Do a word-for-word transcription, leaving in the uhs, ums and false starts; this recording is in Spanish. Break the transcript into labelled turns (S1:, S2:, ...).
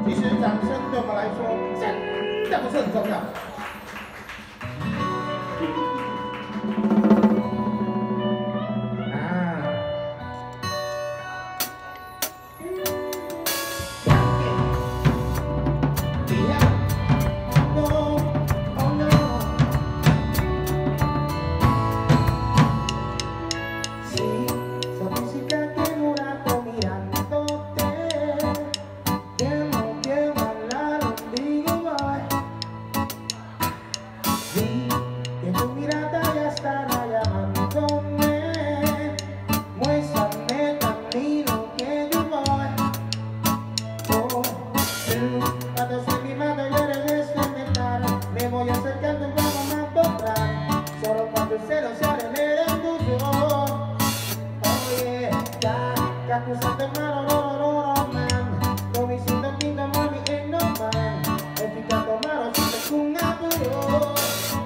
S1: 其实掌声对我们来说真的不是很重要。Cuando soy mi madre yo regreso a inventar. Me voy acercando y vamos a encontrar. Solo cuando el cielo se acelera en tuyo. Oye, ya, que acusando hermano, no, no, no, man. No me hiciste pinta, mami, ain't no man. El picando malo, si te con apuro.